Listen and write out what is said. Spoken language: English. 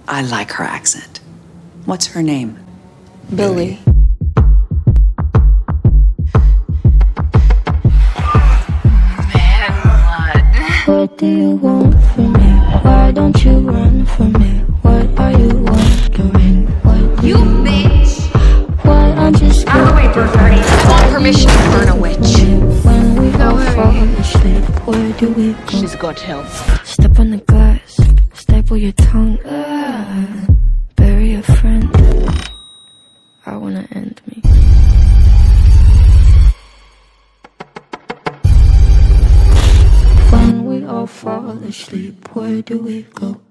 I like her accent. What's her name? Billy. What do you want from me? Why don't you run from me? What are you wondering? What You bitch! Why aren't you scared? Out of the way, bird party. I want permission to burn a witch. When we all fall asleep, where do we go? She's got help. Step on the glass, staple your tongue. Bury a friend. I wanna end me. When we all fall asleep, where do we go?